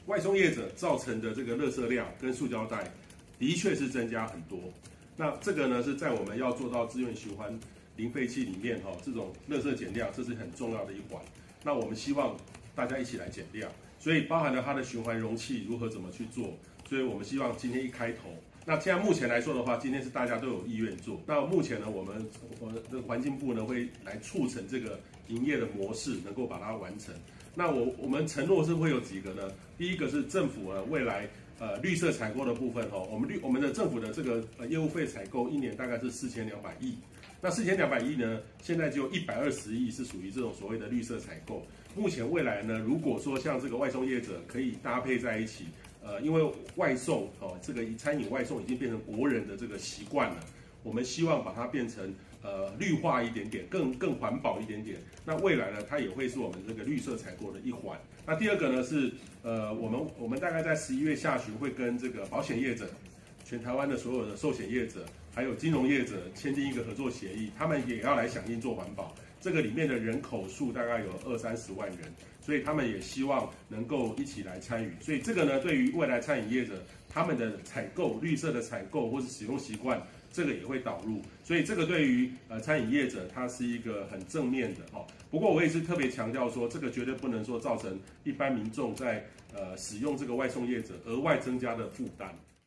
外送业者造成的这个垃圾量跟塑胶袋，的确是增加很多。那这个呢是在我们要做到资源循环零废弃里面这种垃圾减量，这是很重要的一环。那我们希望大家一起来减量，所以包含了它的循环容器如何怎么去做。所以我们希望今天一开头，那现在目前来说的话，今天是大家都有意愿做。那目前呢，我的环境部呢会来促成这个营业的模式，能够把它完成。那我们承诺是会有几个呢？第一个是政府呢未来绿色采购的部分我们的政府的这个业务费采购一年大概是4200亿。那4200亿呢，现在就120亿是属于这种所谓的绿色采购。目前未来呢，如果说像这个外送业者可以搭配在一起，因为外送这个餐饮外送已经变成国人的这个习惯了，我们希望把它变成绿化一点点，更环保一点点。那未来呢，它也会是我们这个绿色采购的一环。那第二个呢是我们大概在11月下旬会跟这个保险业者、全台湾的所有的寿险业者，还有金融业者签订一个合作协议，他们也要来响应做环保。这个里面的人口数大概有20-30万人，所以他们也希望能够一起来参与。所以这个呢，对于未来餐饮业者他们的采购、绿色的采购或是使用习惯，这个也会导入。所以这个对于餐饮业者，它是一个很正面的不过我也是特别强调说，这个绝对不能说造成一般民众在使用这个外送业者额外增加的负担。